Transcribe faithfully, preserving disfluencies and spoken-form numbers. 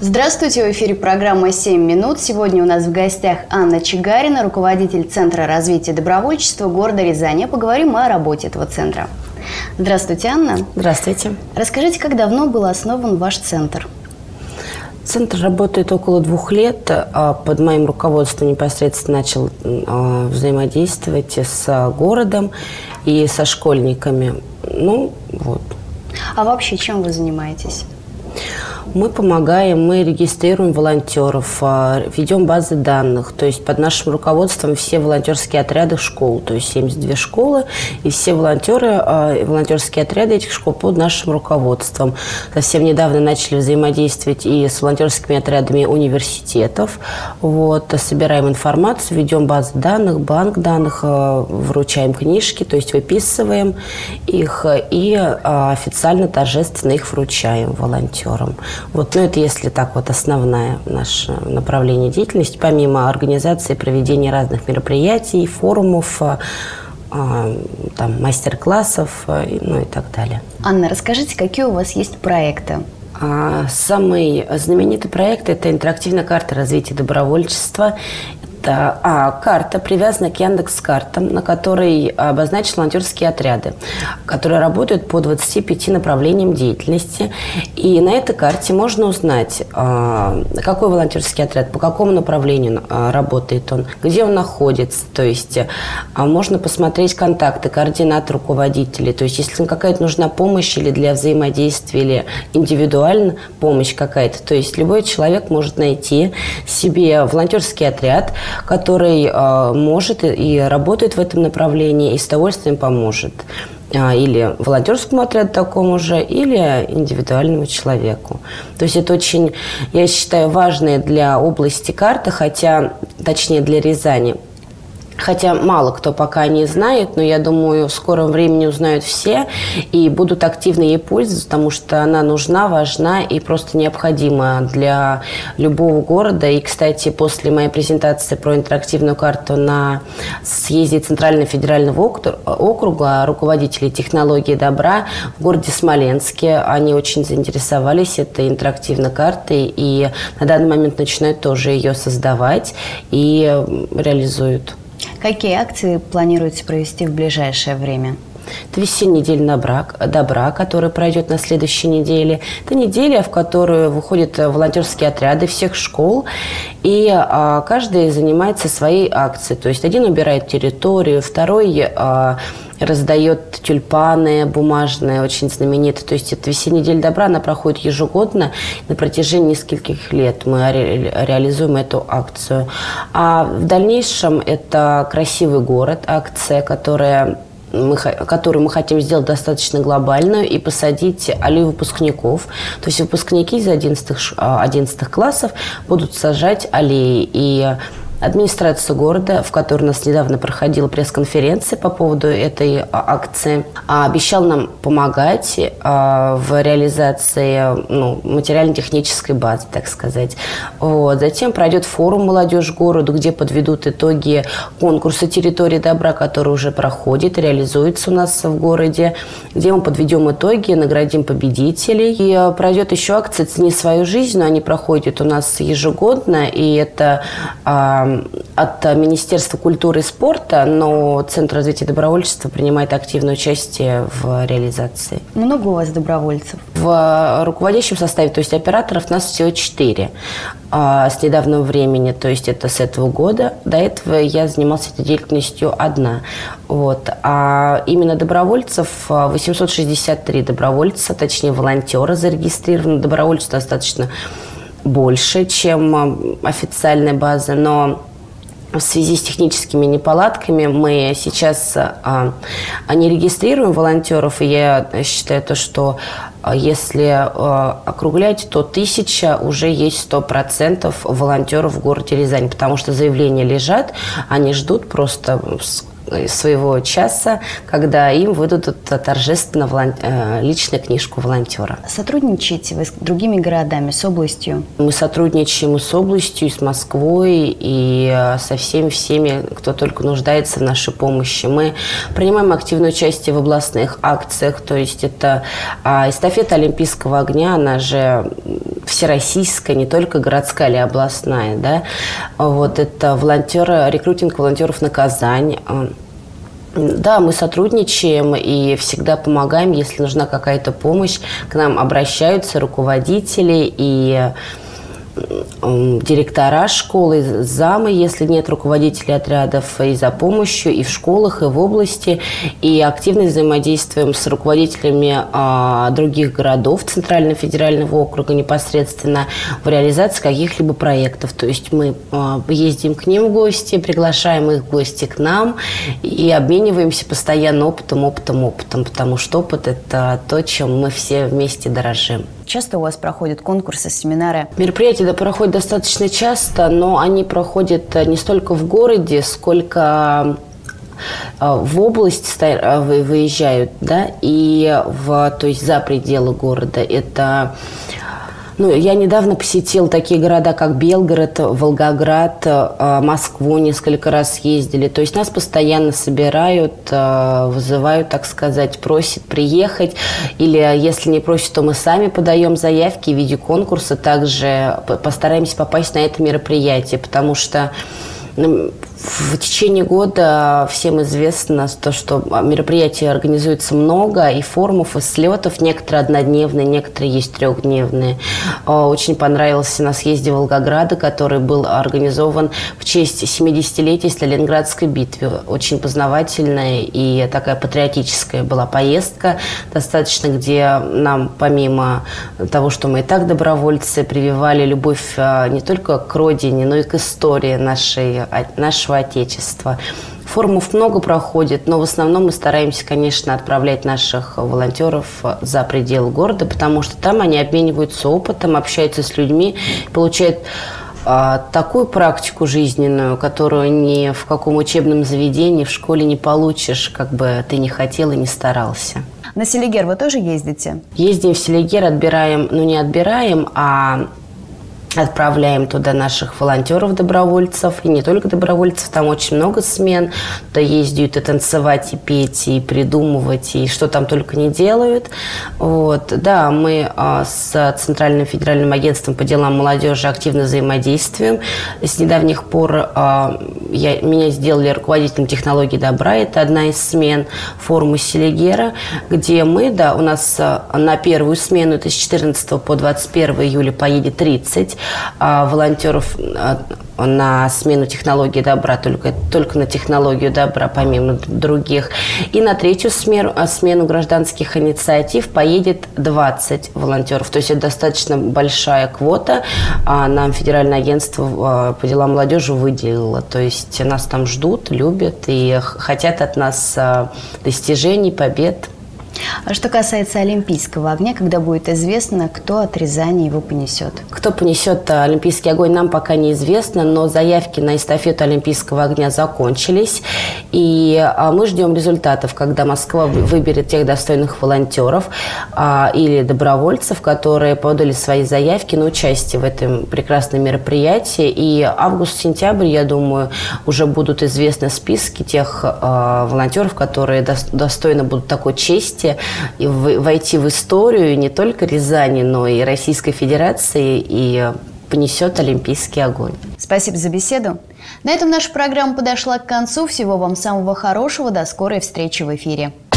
Здравствуйте, в эфире программа «семь минут». Сегодня у нас в гостях Анна Чигарина, руководитель Центра развития добровольчества города Рязани. Поговорим о работе этого центра. Здравствуйте, Анна. Здравствуйте. Расскажите, как давно был основан ваш центр? Центр работает около двух лет. Под моим руководством непосредственно начал взаимодействовать с городом и со школьниками. Ну, вот. А вообще, чем вы занимаетесь? Мы помогаем, мы регистрируем волонтеров, ведем базы данных. То есть под нашим руководством все волонтерские отряды школ, то есть семьдесят две школы, и все волонтеры, волонтерские отряды этих школ под нашим руководством. Совсем недавно начали взаимодействовать и с волонтерскими отрядами университетов. Вот, собираем информацию, ведем базы данных, банк данных, вручаем книжки, то есть выписываем их и официально, торжественно их вручаем волонтерам. Вот, ну, это если так вот основное наше направление деятельности, помимо организации и проведения разных мероприятий, форумов, э, там, мастер-классов, э, ну и так далее. Анна, расскажите, какие у вас есть проекты? Самый знаменитый проект – это интерактивная карта развития добровольчества. Это а, карта, привязана к Яндекс.Картам, на которой обозначены волонтерские отряды, которые работают по двадцати пяти направлениям деятельности. И на этой карте можно узнать, а, какой волонтерский отряд, по какому направлению а, работает он, где он находится. То есть а, можно посмотреть контакты, координаты руководителей. То есть если какая-то нужна помощь или для взаимодействия, или индивидуально помощь какая-то, то есть любой человек может найти себе волонтерский отряд, который э, может и, и работает в этом направлении и с удовольствием поможет. А, или волонтерскому отряду такому же, или индивидуальному человеку. То есть это очень, я считаю, важная для области карта, хотя, точнее, для Рязани. Хотя мало кто пока не знает, но я думаю, в скором времени узнают все и будут активно ей пользоваться, потому что она нужна, важна и просто необходима для любого города. И, кстати, после моей презентации про интерактивную карту на съезде Центрального федерального округа руководителей технологии добра в городе Смоленске, они очень заинтересовались этой интерактивной картой и на данный момент начинают тоже ее создавать и реализуют. Какие акции планируете провести в ближайшее время? Это весенняя неделя добра, добра, которая пройдет на следующей неделе. Это неделя, в которую выходят волонтерские отряды всех школ, и а, каждый занимается своей акцией. То есть один убирает территорию, второй а, раздает тюльпаны бумажные, очень знаменитые. То есть это весенняя неделя добра, она проходит ежегодно на протяжении нескольких лет. Мы ре реализуем эту акцию. А в дальнейшем это «Красивый город», акция, которая... Мы, которую мы хотим сделать достаточно глобальную и посадить аллею выпускников. То есть выпускники из одиннадцатых классов будут сажать аллеи. И администрация города, в которой у нас недавно проходила пресс-конференция по поводу этой акции, обещала нам помогать в реализации ну, материально-технической базы, так сказать. Вот. Затем пройдет форум «Молодежь городу», где подведут итоги конкурса «Территория добра», который уже проходит, реализуется у нас в городе, где мы подведем итоги, наградим победителей. И пройдет еще акция «Цени свою жизнь», но они проходят у нас ежегодно, и это от Министерства культуры и спорта, но Центр развития добровольчества принимает активное участие в реализации. Много у вас добровольцев? В руководящем составе, то есть операторов, нас всего четыре а, с недавнего времени, то есть это с этого года. До этого я занималась этой деятельностью одна. Вот. А именно добровольцев восемьсот шестьдесят три добровольца, точнее волонтера зарегистрировано. Добровольцев достаточно больше, чем официальная база, но в связи с техническими неполадками мы сейчас а, не регистрируем волонтеров, и я считаю, то, что если а, округлять, то тысяча уже есть сто процентов волонтеров в городе Рязань, потому что заявления лежат, они ждут просто своего часа, когда им выдадут торжественно волон... личную книжку волонтера. Сотрудничаете вы с другими городами, с областью? Мы сотрудничаем и с областью, и с Москвой, и со всеми всеми, кто только нуждается в нашей помощи. Мы принимаем активное участие в областных акциях, то есть это эстафета Олимпийского огня, она же всероссийская, не только городская или областная, да. Вот это волонтеры, рекрутинг волонтеров на Казань. Да, мы сотрудничаем и всегда помогаем, если нужна какая-то помощь. К нам обращаются руководители и директора школы, замы, если нет руководителей отрядов, и за помощью и в школах, и в области. И активно взаимодействуем с руководителями а, других городов Центрального федерального округа непосредственно в реализации каких-либо проектов. То есть мы а, ездим к ним в гости, приглашаем их в гости к нам и обмениваемся постоянно опытом, опытом, опытом, потому что опыт – это то, чем мы все вместе дорожим. Часто у вас проходят конкурсы, семинары? Мероприятия да, проходят достаточно часто, но они проходят не столько в городе, сколько в область выезжают, да, и в, то есть за пределы города. Это... Ну, я недавно посетила такие города, как Белгород, Волгоград, Москву несколько раз ездили. То есть нас постоянно собирают, вызывают, так сказать, просят приехать. Или если не просят, то мы сами подаем заявки в виде конкурса. Также постараемся попасть на это мероприятие, потому что в течение года всем известно, то, что мероприятий организуется много, и форумов, и слетов. Некоторые однодневные, некоторые есть трехдневные. Очень понравился на съезде Волгограда, который был организован в честь семидесятилетия Сталинградской битвы. Очень познавательная и такая патриотическая была поездка достаточно, где нам, помимо того, что мы и так добровольцы, прививали любовь не только к родине, но и к истории нашей, нашего Отечества. Форумов много проходит, но в основном мы стараемся, конечно, отправлять наших волонтеров за пределы города, потому что там они обмениваются опытом, общаются с людьми, получают а, такую практику жизненную, которую ни в каком учебном заведении, в школе не получишь, как бы ты ни хотел и не старался. На Селигер вы тоже ездите? Ездим в Селигер, отбираем, ну не отбираем, а отправляем туда наших волонтеров-добровольцев, и не только добровольцев, там очень много смен, то ездят и танцевать, и петь, и придумывать, и что там только не делают. Вот. Да, мы а, с Центральным федеральным агентством по делам молодежи активно взаимодействуем. С недавних пор а, я, меня сделали руководителем технологий добра, это одна из смен форума Селигера, где мы, да, у нас а, на первую смену, это с четырнадцатого по двадцать первое июля поедет тридцать А волонтеров на смену технологии добра, только, только на технологию добра, помимо других. И на третью смену, смену гражданских инициатив поедет двадцать волонтеров. То есть это достаточно большая квота. А нам Федеральное агентство по делам молодежи выделило. То есть нас там ждут, любят и хотят от нас достижений, побед. А что касается Олимпийского огня, когда будет известно, кто от Рязани его понесет? Кто понесет Олимпийский огонь, нам пока неизвестно, но заявки на эстафету Олимпийского огня закончились. И мы ждем результатов, когда Москва выберет тех достойных волонтеров а, или добровольцев, которые подали свои заявки на участие в этом прекрасном мероприятии. И август-сентябрь, я думаю, уже будут известны списки тех а, волонтеров, которые до, достойны будут такой чести и войти в историю не только Рязани, но и Российской Федерации и понесет Олимпийский огонь. Спасибо за беседу. На этом наша программа подошла к концу. Всего вам самого хорошего. До скорой встречи в эфире.